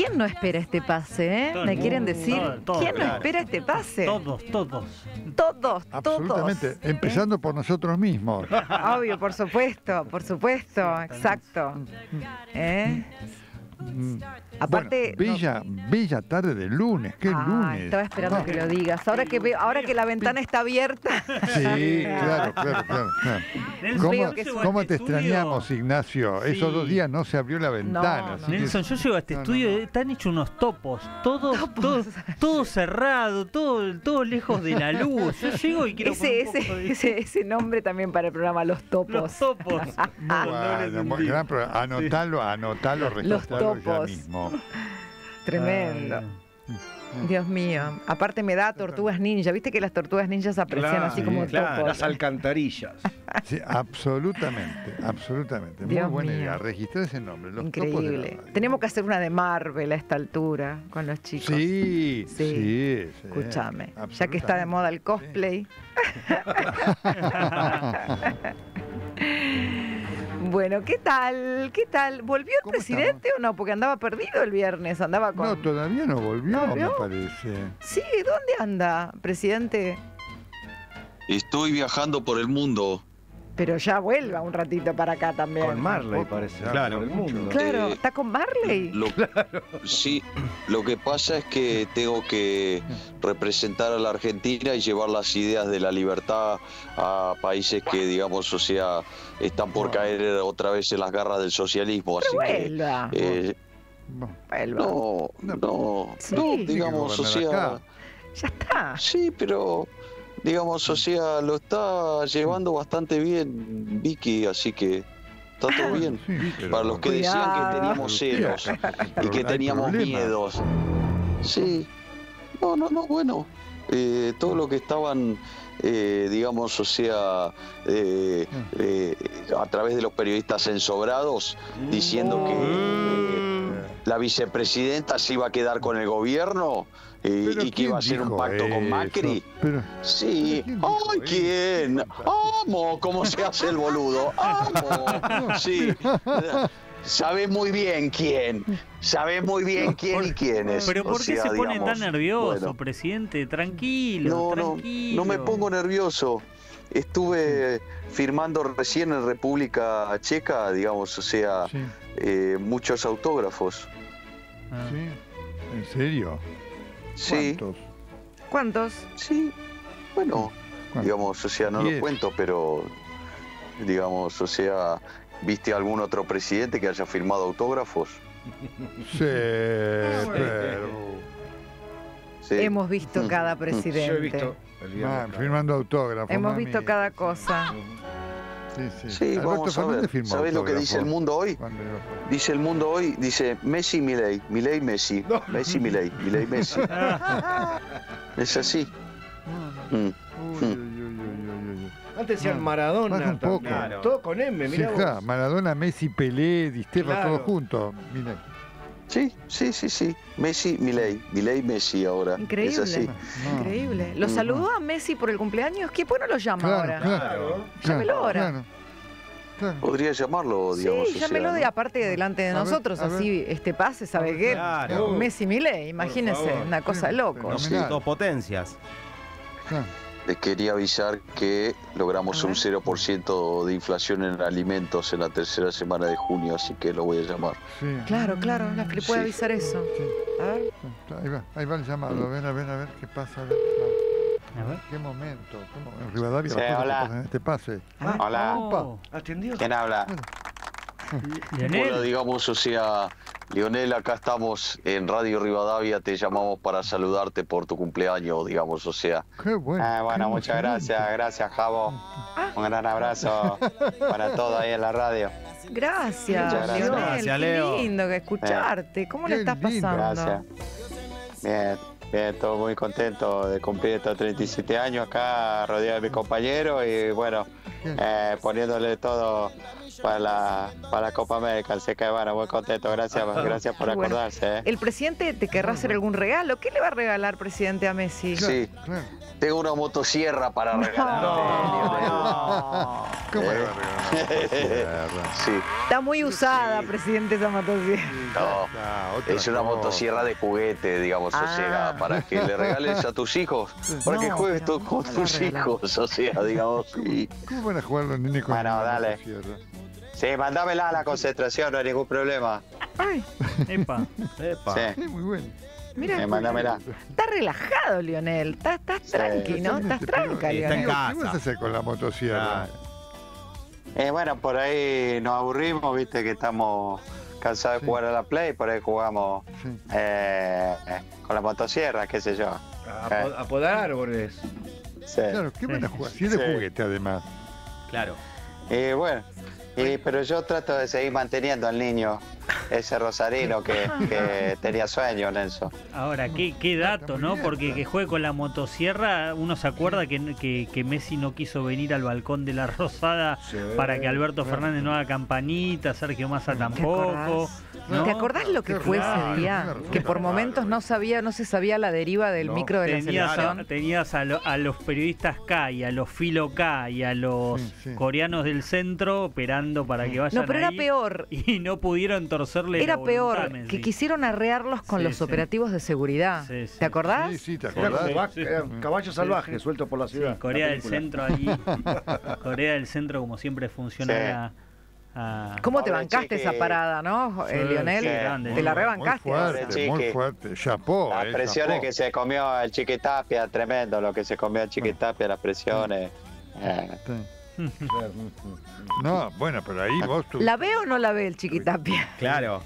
¿Quién no espera este pase? ¿Me quieren decir? ¿Quién no espera este pase? Todos. Todos. Absolutamente, empezando por nosotros mismos. Obvio, por supuesto, exacto. Aparte, bella tarde de lunes, ¿qué lunes? Estaba esperando que lo digas. Ahora que la ventana está abierta. Sí, claro. ¿Cómo te extrañamos, Ignacio? Sí. Esos 2 días no se abrió la ventana. Nelson, yo llego a este estudio, están hechos unos topos, todo cerrado, todo lejos de la luz. Yo llego y quiero poner un poco de... ese nombre también para el programa, Los Topos. Los topos. Bueno, gran programa. Anotalo, registralo ya mismo. Tremendo. Dios mío. Aparte me da tortugas ninja. ¿Viste que las tortugas ninjas aprecian así como topos? Las alcantarillas. Sí, absolutamente. Dios Muy buena mío. idea. Registrar ese nombre. Los Increíble. topos de la radio. Tenemos que hacer una de Marvel a esta altura con los chicos. Sí. Escúchame. Ya que está de moda el cosplay. Bueno, ¿qué tal? ¿Volvió el presidente o no? Porque andaba perdido el viernes, andaba con... No, todavía no volvió, me parece. Sí, ¿dónde anda, presidente? Estoy viajando por el mundo. Pero ya vuelva un ratito para acá también. Con Marley parece. Claro, por el mundo. Claro, ¿está con Marley? Sí, lo que pasa es que tengo que representar a la Argentina y llevar las ideas de la libertad a países que, digamos, o sea, están por caer otra vez en las garras del socialismo. Así vuelva. que no, digamos, o sea, ya está. Sí, pero digamos, o sea, lo está llevando bastante bien Vicky, así que está todo bien. Sí, para los que decían que teníamos celos y que teníamos miedos. Sí. No, bueno. Todo lo que estaban, digamos, o sea, a través de los periodistas ensobrados, diciendo que la vicepresidenta se iba a quedar con el gobierno y que iba a hacer un pacto con Macri. Sí. ¡Ay, quién! ¡Amo! ¿Cómo se hace el boludo? ¡Amo! Sí. Sabés muy bien quién. Sabés muy bien quién y quiénes. Pero ¿por qué se pone digamos, tan nervioso, bueno. presidente? Tranquilo, tranquilo. No me pongo nervioso. Estuve firmando recién en República Checa, digamos, o sea, muchos autógrafos. ¿Sí? ¿En serio? Sí. ¿Cuántos? Sí. Bueno, digamos, o sea, no lo cuento, pero digamos, o sea, ¿viste algún otro presidente que haya firmado autógrafos? Sí, pero... Sí. Hemos visto cada presidente. Yo he visto firmando autógrafos. Hemos visto cada cosa. Sí, vamos a ver. ¿Sabés lo que dice el mundo hoy? Dice el mundo hoy, dice Messi, Milei, Milei, Messi, Messi, Milei, Milei, Messi. Es así. Antes decían Maradona. Baja un poco. Claro. Todo con M, mirá vos. Claro, Maradona, Messi, Pelé, Di Stéfano, todos juntos. Mirá. Sí. Messi, Milei, Milei, Messi ahora. Increíble. Es así. Increíble. ¿Lo saludó a Messi por el cumpleaños? ¿Qué no lo llama ahora? Llámelo ahora. Podría llamarlo, digamos. Sí, llámelo aparte delante de nosotros, así este pase, ¿sabe qué? Messi Milei, imagínense, una cosa de locos. Dos potencias. Les quería avisar que logramos un 0% de inflación en alimentos en la tercera semana de junio, así que lo voy a llamar. Claro, le puede avisar eso. A ver. Ahí va el llamado, a ver qué pasa. A ver. ¿Qué momento? En Rivadavia las cosas que pasan en este pase. Hola. ¿Atendió? ¿Quién habla? Bueno, digamos, o sea, Lionel, acá estamos en Radio Rivadavia, te llamamos para saludarte por tu cumpleaños, digamos, o sea. Qué bueno. Bueno, muchas gracias, Javo. Un gran abrazo para todos ahí en la radio. Gracias, Muchas gracias. Lionel, Gracias, qué Leo. lindo que escucharte. ¿Cómo le estás pasando? Gracias. Bien, todo muy contento de cumplir estos 37 años acá, rodeado de mis compañeros y bueno, poniéndole todo para la Copa América, así que bueno, muy contento, gracias por acordarse. ¿El presidente te querrá hacer algún regalo? ¿Qué le va a regalar, presidente, a Messi? Sí, tengo una motosierra para regalar. No. ¿Cómo le va a regalar una motosierra? Sí. Está muy usada, presidente, esa motosierra. No, es una motosierra de juguete, digamos, o sea, para que le regales a tus hijos, para que juegues tú con tus hijos, o sea, digamos. ¿Cómo van a jugar los niños con Bueno, una dale. motosierra? Sí, mándamela a la concentración, no hay ningún problema. Ay, Epa. Sí, Muy bueno. mira, mándamela. está relajado, Lionel. Estás tranqui, ¿no? Estás tranca, Está en Lionel. casa. ¿Qué vas a hacer con la motosierra? Bueno, por ahí nos aburrimos, viste que estamos cansados de jugar a la Play, por ahí jugamos Sí. con la motosierra, qué sé yo. A podar árboles. Sí. Claro, ¿qué van a jugar? Si es de Sí. juguete, además. Claro. Bueno, pero yo trato de seguir manteniendo al niño, ese rosarino que tenía sueño, Nelson. Ahora, qué dato, ¿no? Porque que juegue con la motosierra, uno se acuerda que Messi no quiso venir al balcón de la Rosada Sí. para que Alberto Fernández no haga campanita, Sergio Massa tampoco. ¿no? ¿Te acordás lo que Qué fue raro, ese día? claro, Que por claro. momentos no se sabía la deriva del No. micro de la selección. Tenías a los periodistas K y a los filo K y a los Sí. coreanos del centro operando para que vayan No, pero era ahí, peor. y no pudieron torcerle Era la voluntad a peor, Messi. que quisieron arrearlos con Sí, los sí. operativos de seguridad. Sí, sí. ¿Te acordás? Sí, sí, ¿te Era acordás? como Sí. eran caballos salvajes sueltos por la Sí, ciudad. Corea la del película. Centro ahí. Corea del Centro, como siempre, funciona ¿Cómo te Pobre bancaste chiqui. esa parada, no, Sí, Lionel? sí, grande. Te la Muy rebancaste. fuerte, muy Chiqui. fuerte. Chapó, Las presiones chapó. que se comió el Chiquitapia, tremendo lo que se comió el Chiquitapia, las presiones. Sí. No, bueno, pero ahí vos tú. ¿La ve o no la ve el Chiquitapia? Claro.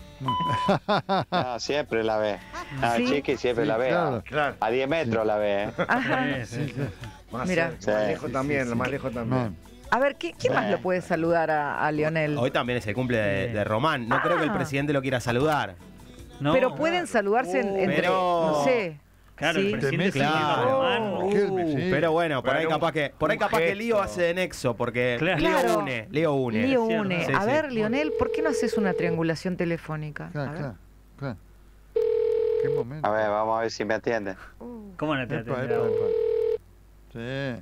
No, siempre la ve. No, ¿Sí? el Chiqui siempre Sí, la ve. claro. Claro. A 10 metros la ve. Ajá. Sí, sí. Más Mira. cerca, más Sí. lejos también, más lejos también. Man. A ver, ¿quién más lo puede saludar a Lionel? Hoy también es el cumple de Román. No creo que el presidente lo quiera saludar. No, Pero pueden saludarse entre... Pero- No sé. claro, Sí. el presidente Messi, saluda a claro. Román. Sí. Pero bueno, por ahí Pero capaz que un Lío gesto. hace de nexo, porque Claro. Lío Claro. une. Lío une. Sí, A sí. ver, Lionel, ¿por qué no haces una triangulación telefónica? A Claro, ver. claro, claro. ¿Qué momento? A ver, vamos a ver si me atiende. ¿Cómo no te Epa, atenderá? epa, epa. Sí.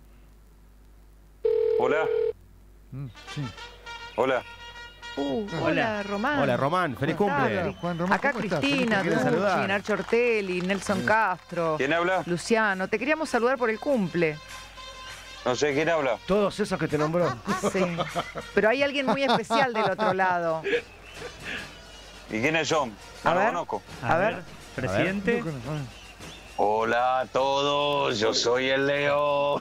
Hola, Sí. hola. Hola, Hola. Román. Hola, Román. Feliz ¿Cómo cumple. estás? Juan Román, Acá ¿cómo estás? Cristina, ¿Quieres Tucci, saludar? Nacho Ortelli, Nelson Castro, ¿Quién habla? Luciano. Te queríamos saludar por el cumple. No sé quién habla. Todos esos que te nombró. Sí. Pero hay alguien muy especial del otro lado. ¿Y quiénes son? No A lo ver. conozco. A ver. Presidente. Hola a todos, yo soy el León.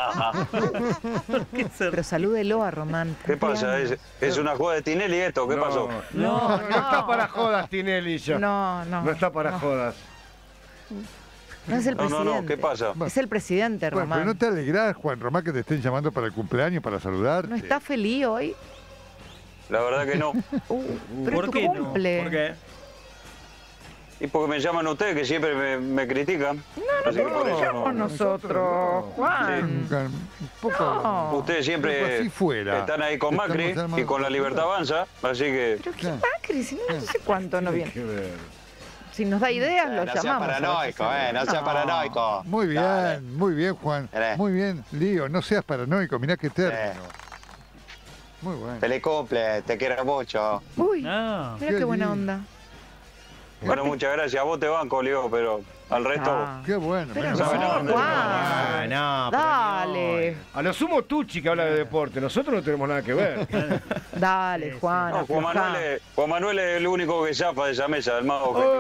Pero salúdelo a Román. ¿Qué pasa? ¿Es una jugada de Tinelli esto? ¿Qué pasó? No está para jodas, Tinelli ya. No. No está para jodas. No es el No, presidente. no, ¿qué pasa? Es el presidente, Bueno, Román. pero no te alegrás, Juan Román, que te estén llamando para el cumpleaños, para saludarte. ¿No está feliz hoy? La verdad que no. Pero ¿Por es tu qué no? cumple. ¿Por qué? Y porque me llaman ustedes, que siempre me critican. Así que por eso Somos no. nosotros, Juan. Un poco. No. Ustedes Pero siempre así fuera. están ahí con Macri Estamos armados y con la por Libertad Avanza, así que... Pero qué Macri, si no sé cuánto no viene. Qué ver. Si nos da ideas, lo No sea llamamos. paranoico, no sea paranoico. Muy Dale. bien, muy bien, Juan. Dale. Muy bien, Lío, no seas paranoico, mirá qué término. Muy bueno. Feliz cumple, te quiero mucho. Uy, No. mira Qué qué buena lindo. onda. Bueno, muchas gracias. A vos te banco, Leo, pero al resto... Ah. Qué bueno. Pero mirá. no, no, Juan. Ah, no, pero Dale, A lo sumo Tucci que habla de deporte. Nosotros no tenemos nada que ver. dale, Juan. No, aflojá. Juan Manuel es el único que zafa de esa mesa, el más objetivo.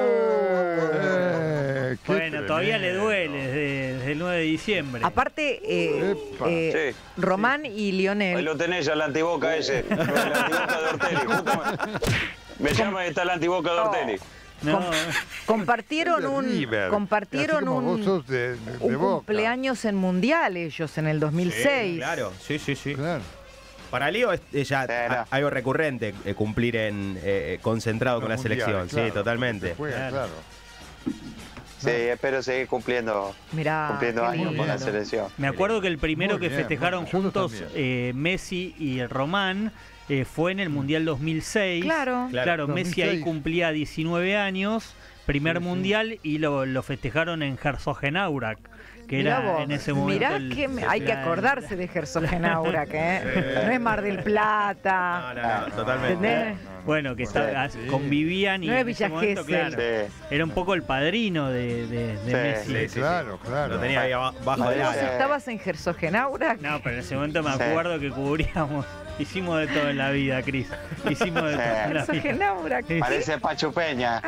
Qué Bueno, todavía le tremendo. duele desde el 9 de diciembre. Aparte, Epa. Sí. Román y Ahí Lionel. lo tenés al antiboca ese, el antiboca de Ortelli. Justamente. Me llama y está el antiboca de Ortelli. No, Compartieron De River. compartieron Así como vos un sos de un Boca. cumpleaños en Mundial ellos en el 2006. Sí, claro, sí. Claro. Para Lío es ya no. algo recurrente cumplir en concentrado con la Los mundiales, selección, claro, sí, totalmente. se juega, Claro. claro. Sí, espero seguir cumpliendo Mirá, qué años con la lindo. selección. me acuerdo que el primero Muy que bien, festejaron bueno, nosotros juntos también. Messi y Román fue en el Mundial 2006. Claro. Claro, Messi ahí 2006. cumplía 19 años primer mundial y lo festejaron en Herzogenaurach, que era en ese momento. Mirá hay que acordarse de Herzogenaurach, no es Mar del Plata. No, totalmente. Bueno, que convivían y no es en ese momento, claro, era un poco el padrino de Messi. Sí, claro. Lo tenía ahí abajo del ¿Vos ala. estabas en Herzogenaurach? No, pero en ese momento me acuerdo que cubríamos. Hicimos de todo en la vida, Cris. Hicimos de todo en la vida. Parece Pachu Peña.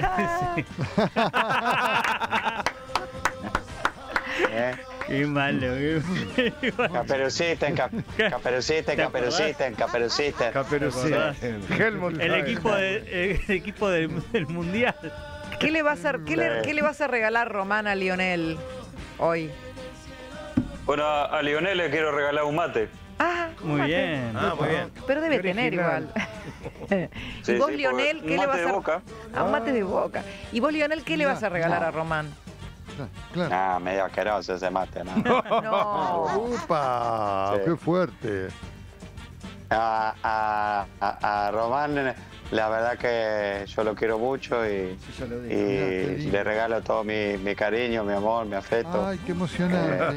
Qué malo. Caperucita. Helmut. El equipo del mundial. ¿Qué le vas a regalar Román a Lionel hoy? Bueno, a Lionel le quiero regalar un mate. Muy bien. Muy bien. Pero debe tener igual. ¿Y vos, Lionel, qué le vas a regalar? Un mate de Boca. ¿Y vos, Lionel, qué le vas a regalar a Román? Claro. Medio asqueroso ese mate, ¿no? No. ¡Upa! ¡Qué fuerte! A Román, la verdad que yo lo quiero mucho y le regalo todo mi cariño, mi amor, mi afecto. ¡Ay, qué emocionante!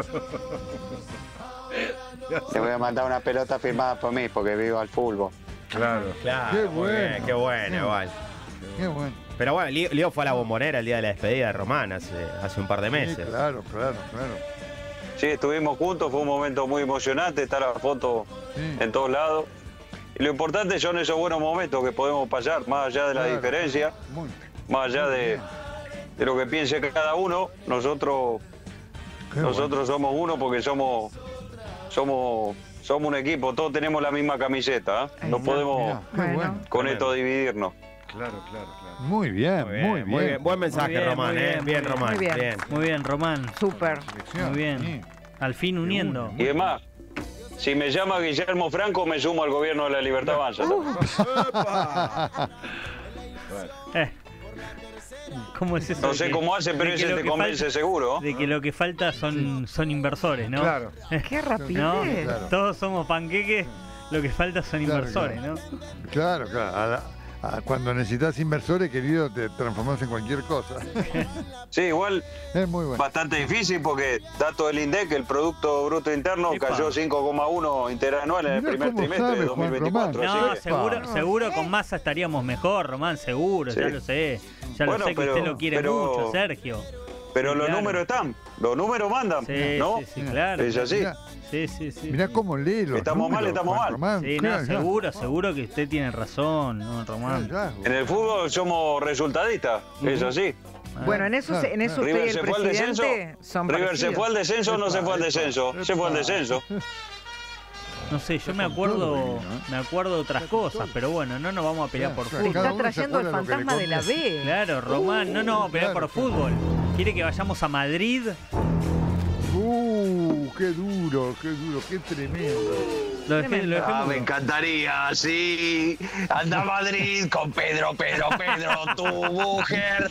Le voy a mandar una pelota firmada por mí porque vivo al fútbol. Claro. Qué bueno. Qué bueno, igual. Qué bueno. Pero bueno, Leo fue a la Bombonera el día de la despedida de Román hace un par de meses. Sí, claro. Sí, estuvimos juntos, fue un momento muy emocionante, está la foto en todos lados. Y lo importante son esos buenos momentos que podemos pasar, más allá de la diferencia, más allá de lo que piense cada uno, nosotros somos uno porque somos un equipo, todos tenemos la misma camiseta, no podemos con esto dividirnos. Claro. Muy bien. Buen mensaje, Román, bien, Román. Muy bien, Román. Súper. Muy bien. Al fin uniendo. Y además, si me llama Guillermo Franco, me sumo al gobierno de la Libertad Avanza. ¿Cómo es eso? No sé cómo hace, pero ese te convence seguro. De que lo que falta son inversores, ¿no? Claro. Qué rapidez. ¿No? Todos somos panqueques, lo que falta son inversores, ¿no? Claro. Cuando necesitas inversores, querido, te transformas en cualquier cosa. Sí, igual Es muy bueno. bastante difícil porque dato del INDEC, el Producto Bruto Interno cayó 5,1 interanual en el primer trimestre de 2024. No, seguro con Massa estaríamos mejor, Román, seguro, ya lo sé. Ya lo sé que usted lo quiere mucho, Sergio. Pero los números están, los números mandan, ¿no? Sí, claro. Es así. Sí. Mirá cómo lee los Estamos mal, números, estamos Juan mal. Román. Sí, no, seguro que usted tiene razón, ¿no, Román? En el fútbol somos resultadistas, es así. Bueno, en eso usted y el presidente son River se fue al descenso o no se fue al descenso. Se fue al descenso. No sé, yo me acuerdo de otras cosas, pero bueno, no nos vamos a pelear por fútbol. Está trayendo el fantasma de la B. Claro, Román, no nos vamos a pelear por fútbol. ¿Quiere que vayamos a Madrid? Qué duro, qué tremendo. Me encantaría, sí. Anda a Madrid con Pedro, tu mujer.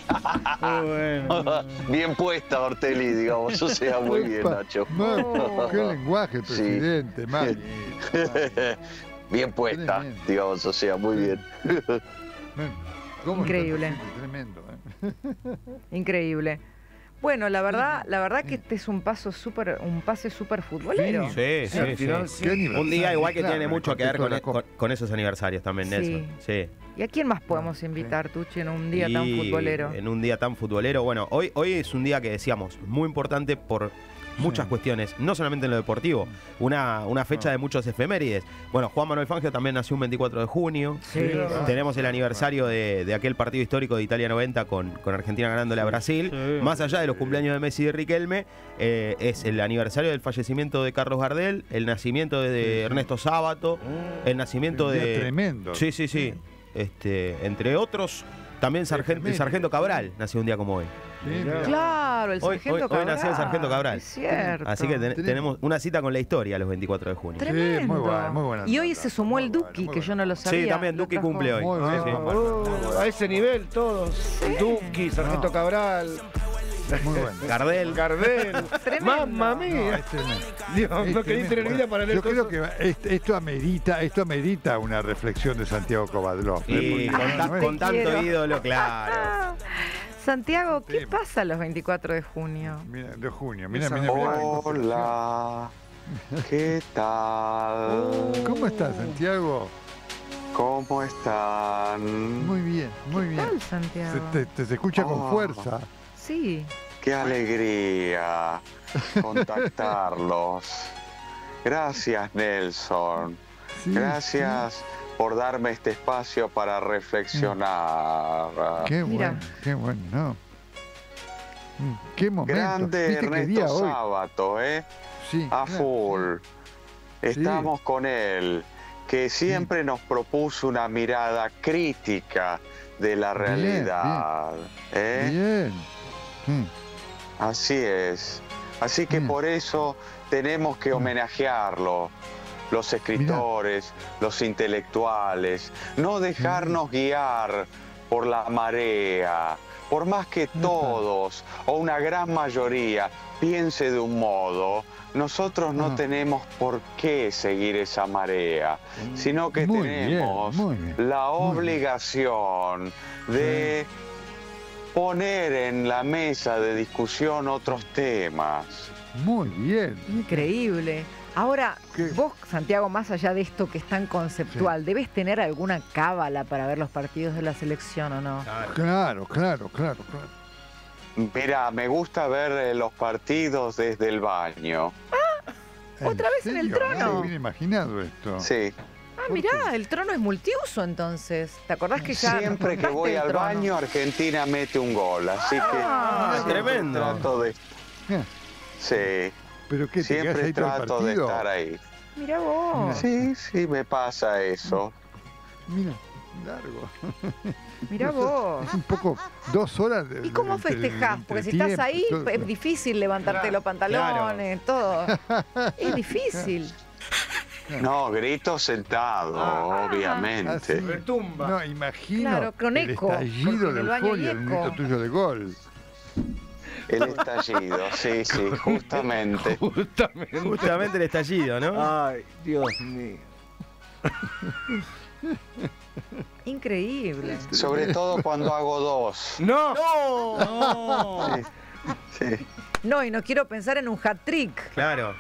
Bien puesta, Ortelli, digamos. O sea, muy bien, Nacho. Qué lenguaje, presidente, mal. Bien puesta, tremendo. Digamos, o sea, muy bien. Increíble. Tremendo. Increíble. Bueno, la verdad que este es un pase súper futbolero. Sí. Un día igual que tiene mucho que ver con esos aniversarios también, Nelson. Sí. ¿Y a quién más podemos invitar, Tucci, en un día tan futbolero? En un día tan futbolero. Bueno, hoy es un día que decíamos muy importante por muchas cuestiones, no solamente en lo deportivo, una fecha de muchos efemérides. Bueno, Juan Manuel Fangio también nació un 24 de junio. Tenemos el aniversario de aquel partido histórico de Italia 90 con Argentina ganándole a Brasil. Más allá de los cumpleaños de Messi y de Riquelme, es el aniversario del fallecimiento de Carlos Gardel, el nacimiento de Ernesto Sábato, el nacimiento de... Tremendo. Sí. Entre otros, también el Sargento Cabral nació un día como hoy. Claro, el Sargento Cabral. Hoy nació el Sargento Cabral. Es cierto. Así que tenemos una cita con la historia los 24 de junio. Tremendo. Sí, muy buena. Y hoy se sumó el Duki, que yo no lo sabía. Sí, también Duki cumple hoy. A ese nivel todos. Duki, Sargento Cabral. Muy bueno. Gardel. Mamma mía. Dios, no quería tener vida para leer. Yo creo que esto amerita una reflexión de Santiago Kovadlov. Y con tanto ídolo, claro. Santiago, ¿qué pasa los 24 de junio? Mira, de junio, mira. Hola, ¿qué tal? ¿Cómo estás, Santiago? ¿Cómo están? Muy bien, muy bien. ¿Qué tal, Santiago? Se escucha con fuerza. Sí. Qué alegría contactarlos. Gracias, Nelson. Sí, Gracias por darme este espacio para reflexionar. Qué bueno, qué bueno, ¿no? Qué momento. Grande Ernesto Sábato, Sí, a full. Estamos con él, que siempre nos propuso una mirada crítica de la realidad. Bien. Así es. Así que por eso tenemos que homenajearlo. Los escritores, los intelectuales, no dejarnos guiar por la marea, por más que todos o una gran mayoría piense de un modo, nosotros no tenemos por qué seguir esa marea, sino que tenemos la obligación de poner en la mesa de discusión otros temas. Muy bien. Increíble. Ahora, vos, Santiago, más allá de esto que es tan conceptual, ¿debes tener alguna cábala para ver los partidos de la selección o no? Claro. Mira, me gusta ver los partidos desde el baño. ¿Otra vez en el trono? No me hubiera imaginado esto. Sí. Mirá, el trono es multiuso entonces. ¿Te acordás que ya siempre que voy al baño, Argentina mete un gol, así que tremendo. Trato de... Sí. ¿Pero qué, siempre trato de estar ahí. Mirá vos. Sí, me pasa eso. Mira, largo. Mirá vos. Es un poco 2 horas de... ¿Y cómo festejás? Porque si estás ahí es difícil levantarte los pantalones, todo. Es difícil. No, grito sentado, obviamente. Retumba. No, imagino con eco, el estallido del folio, el grito tuyo de gol. El estallido, sí, justamente. Justamente el estallido, ¿no? Ay, Dios mío. Increíble. Sobre todo cuando hago 2. ¡No! Sí. No, y no quiero pensar en un hat-trick. Claro.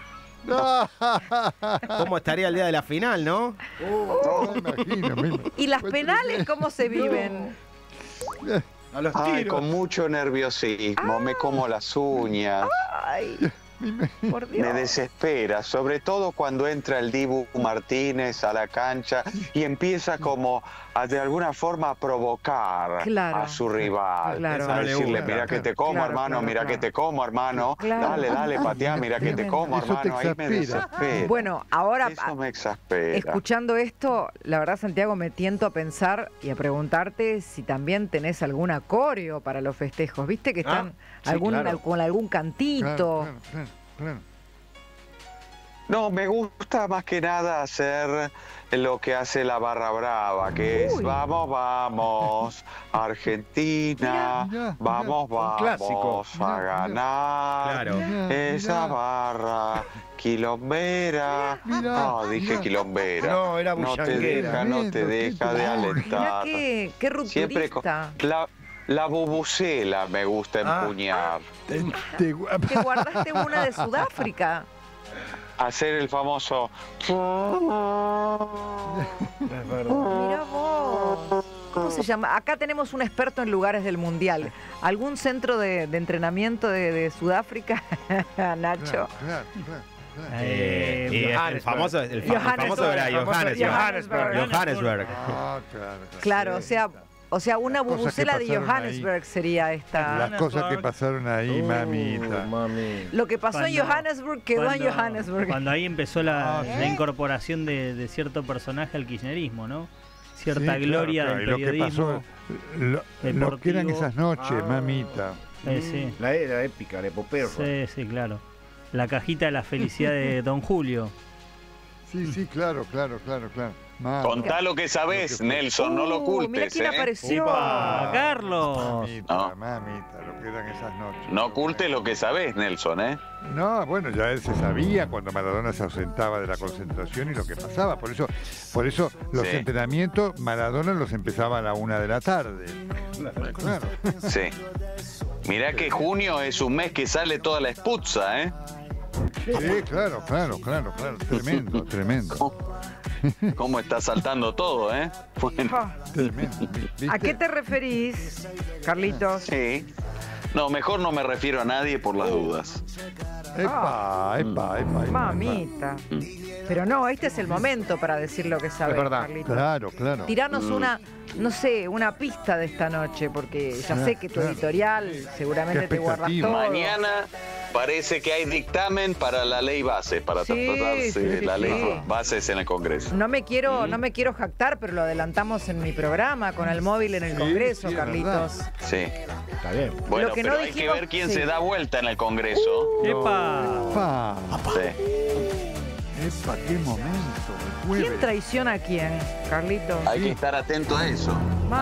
¿Cómo estaría el día de la final, no? Me imagino. ¿Y las penales cómo se viven? A los tiros. Con mucho nerviosismo, me como las uñas. Ay, por Dios. Me desespera, sobre todo cuando entra el Dibu Martínez a la cancha y empieza como de alguna forma a provocar a su rival. A decirle, mira que te como, hermano, mira que te como, hermano. Dale, pateá, mira que te como, hermano. Ahí me desespera. Bueno, ahora, eso me exaspera. Escuchando esto, la verdad, Santiago, me tiento a pensar y a preguntarte si también tenés alguna coreo para los festejos. ¿Viste que están con algún cantito? Claro. No, me gusta más que nada hacer lo que hace la Barra Brava, que es vamos, Argentina, vamos a ganar. Esa barra quilombera. No, dije quilombera. No, era bullanguera. No te deja de alentar. Mirá qué rupturista. Siempre la bubucela me gusta empuñar. Te guardaste una de Sudáfrica. Hacer el famoso... Mirá vos. ¿Cómo se llama? Acá tenemos un experto en lugares del Mundial. ¿Algún centro de entrenamiento de Sudáfrica, Nacho? Claro. El famoso era Johannesburg. Claro, o sea, una bubucela de Johannesburg sería esta. Las cosas que pasaron ahí, mamita. Lo que pasó en Johannesburg quedó en Johannesburg. Cuando ahí empezó la incorporación de cierto personaje al kirchnerismo, ¿no? Cierta gloria del periodismo. Lo que eran esas noches, mamita. Sí. La era épica, la epopeo. Sí, claro. La cajita de la felicidad de Don Julio. Sí, claro. Contá lo que sabés, Nelson, no lo ocultes. Mira quién apareció. Carlos. Mamita, lo que eran esas noches. No ocultes lo que sabés, Nelson, ¿eh? No, bueno, ya él se sabía cuando Maradona se ausentaba de la concentración y lo que pasaba. Por eso los entrenamientos, Maradona los empezaba a la 1 de la tarde. Claro. Sí. Mirá que junio es un mes que sale toda la esputza, ¿eh? Sí, claro. Tremendo. ¿Cómo está saltando todo, eh? Bueno. ¿A qué te referís, Carlitos? Sí. No, mejor no me refiero a nadie por las dudas. Epa. Mamita. Pero no, este es el momento para decir lo que sabes, Carlitos. Claro. Tiranos una pista de esta noche, porque ya sé que tu editorial seguramente te guardas todo. Mañana parece que hay dictamen para la ley base, para tratarse la ley bases en el Congreso. No me quiero jactar, pero lo adelantamos en mi programa, con el móvil en el Congreso, Carlitos. Sí. Está bien. Bueno, pero hay que ver quién se da vuelta en el Congreso. ¡Epa! Epa, qué momento. ¿Quién traiciona a quién, Carlitos? Hay que estar atento a eso.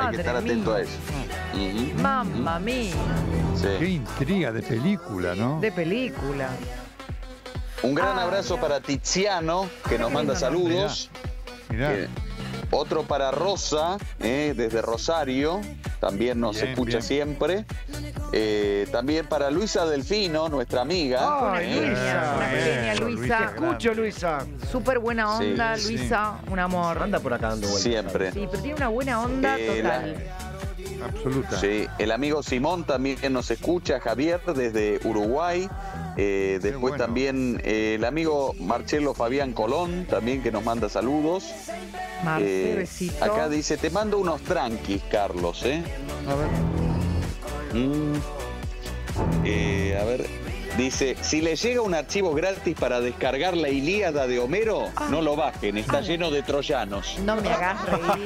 Mamma mía. Sí. Qué intriga de película, ¿no? De película. Un gran abrazo para Tiziano, que nos manda saludos. Mirá. Otro para Rosa, desde Rosario, también nos escucha siempre. También para Luisa Delfino, nuestra amiga. Una pequeña Luisa. Escucho, Luisa. Súper buena onda, Luisa, un amor. Anda por acá dando vueltas. Siempre. Sí, pero tiene una buena onda total. Absoluta. Sí, el amigo Simón también nos escucha, Javier desde Uruguay. Después bueno. También el amigo Marcelo Fabián Colón, también que nos manda saludos. Besito. Acá dice, te mando unos tranquis, Carlos, ¿eh? A ver. Dice, si le llega un archivo gratis para descargar la Ilíada de Homero, no lo bajen, está lleno de troyanos. No me hagas reír.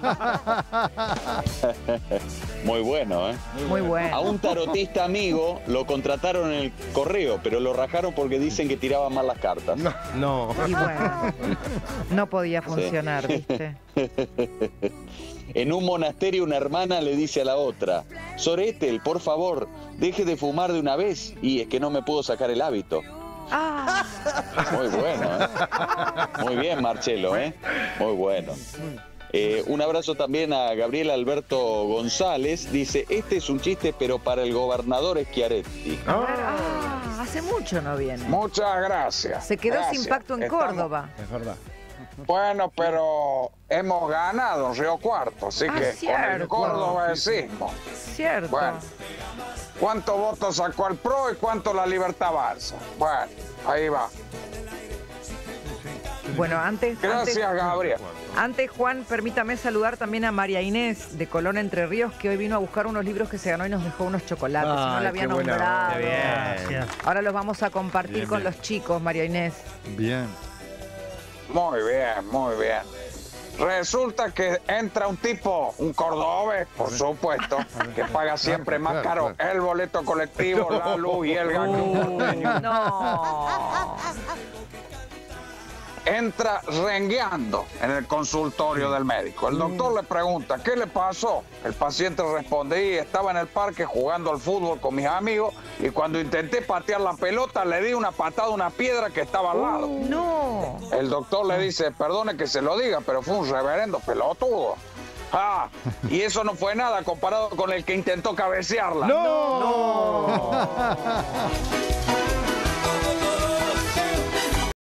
Muy bueno, ¿eh? Muy bueno. A un tarotista amigo lo contrataron en el correo, pero lo rajaron porque dicen que tiraba mal las cartas. No. Y bueno, no podía funcionar, ¿viste? En un monasterio una hermana le dice a la otra, Soretel, por favor, deje de fumar de una vez. Y es que no me puedo sacar el hábito. Muy bueno, ¿eh? Muy bien, Marcelo, ¿eh? Muy bueno. Un abrazo también a Gabriel Alberto González. Dice, este es un chiste, pero para el gobernador Schiaretti. Hace mucho no viene. Muchas gracias. Se quedó sin pacto en Córdoba. Es verdad. Bueno, pero hemos ganado en Río Cuarto, así que cierto. con el Córdoba decimos. Cierto. Bueno, ¿cuántos votos sacó el PRO y cuánto la Libertad Avanza? Bueno, ahí va. Bueno, Gracias, Gabriel. Antes, Juan, permítame saludar también a María Inés de Colón, Entre Ríos, que hoy vino a buscar unos libros que se ganó y nos dejó unos chocolates. Si no la había nombrado. Bien. Ahora los vamos a compartir con los chicos, María Inés. Bien. Muy bien, muy bien. Resulta que entra un tipo, un cordobés, por supuesto, que paga siempre más caro el boleto colectivo, la luz y el gas. No. Entra rengueando en el consultorio del médico. El doctor le pregunta, ¿qué le pasó? El paciente responde, estaba en el parque jugando al fútbol con mis amigos y cuando intenté patear la pelota le di una patada a una piedra que estaba al lado. No. El doctor le dice, perdone que se lo diga, pero fue un reverendo pelotudo. Y eso no fue nada comparado con el que intentó cabecearla. ¡No!